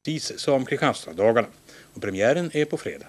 Precis som Kristianstad-dagarna. Och premiären är på fredag.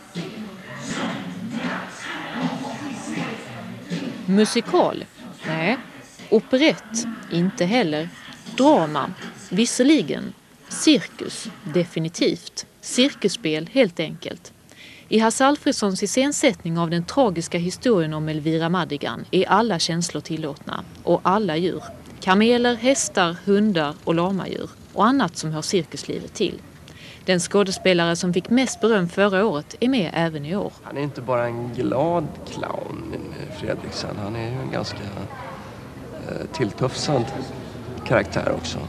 Musikal? Nej. Operett? Inte heller. Drama? Visserligen. Cirkus? Definitivt. Cirkusspel helt enkelt. I Hasse Alfredsons iscensättning av den tragiska historien om Elvira Madigan är alla känslor tillåtna och alla djur. Kameler, hästar, hundar och lamadjur och annat som hör cirkuslivet till. Den skådespelare som fick mest beröm förra året är med även i år. Han är inte bara en glad clown, Fredriksen. Han är ju en ganska tilltufsad karaktär också.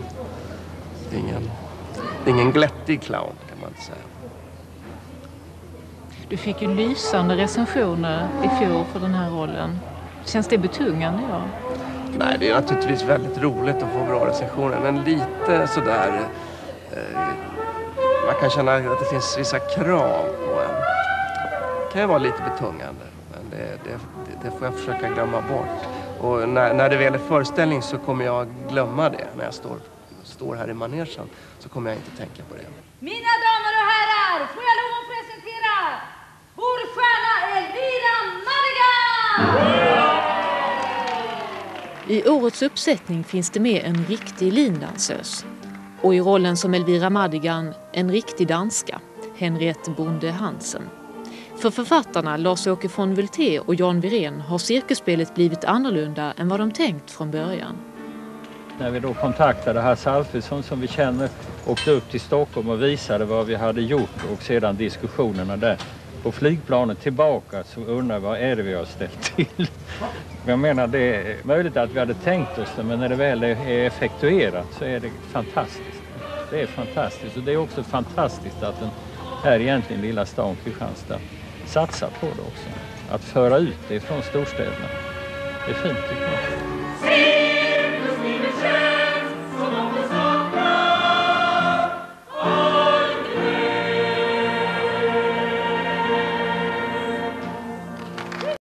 Ingen glättig clown kan man inte säga. Du fick ju lysande recensioner i fjol för den här rollen. Känns det betungande? Ja? Nej, det är naturligtvis väldigt roligt att få bra recensioner. Men lite sådär... man kan känna att det finns vissa krav på en. Det kan ju vara lite betungande. Men det får jag försöka glömma bort. Och när det väl är föreställning så kommer jag glömma det. När jag står här i manegen så kommer jag inte tänka på det. Mina damer och herrar, får jag lov att presentera vår stjärna Elvira Madigan! I årets uppsättning finns det med en riktig lindansös. Och i rollen som Elvira Madigan en riktig danska, Henriette Bonde Hansen. För författarna Lars-Åke von Vulté och Jan Wirén har cirkusspelet blivit annorlunda än vad de tänkt från början. När vi då kontaktade Hasse Alfredsson som vi känner, åkte upp till Stockholm och visade vad vi hade gjort och sedan diskussionerna där. På flygplanet tillbaka så undrar vad är det vi har ställt till. Jag menar det är möjligt att vi hade tänkt oss det, men när det väl är effektuerat så är det fantastiskt. Det är fantastiskt och det är också fantastiskt att den här egentligen lilla stan Kristianstad satsar på det också. Att föra ut det från storstäderna. Det är fint tycker jag.